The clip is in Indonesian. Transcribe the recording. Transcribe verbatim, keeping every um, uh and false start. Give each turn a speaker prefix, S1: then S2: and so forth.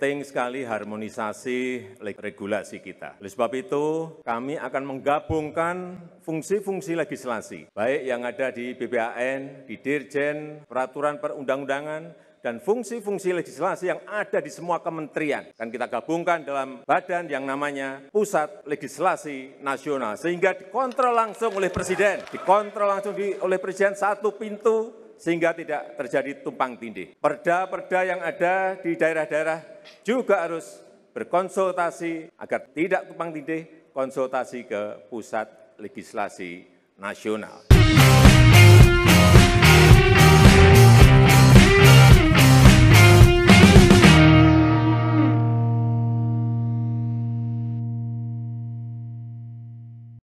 S1: penting sekali harmonisasi regulasi kita. Oleh sebab itu, kami akan menggabungkan fungsi-fungsi legislasi, baik yang ada di B P A N, di Dirjen, peraturan perundang-undangan, dan fungsi-fungsi legislasi yang ada di semua kementerian. Akan kita gabungkan dalam badan yang namanya Pusat Legislasi Nasional, sehingga dikontrol langsung oleh Presiden, dikontrol langsung di, oleh Presiden satu pintu, sehingga tidak terjadi tumpang tindih. Perda-perda yang ada di daerah-daerah juga harus berkonsultasi agar tidak tumpang tindih, konsultasi ke Pusat Legislasi Nasional.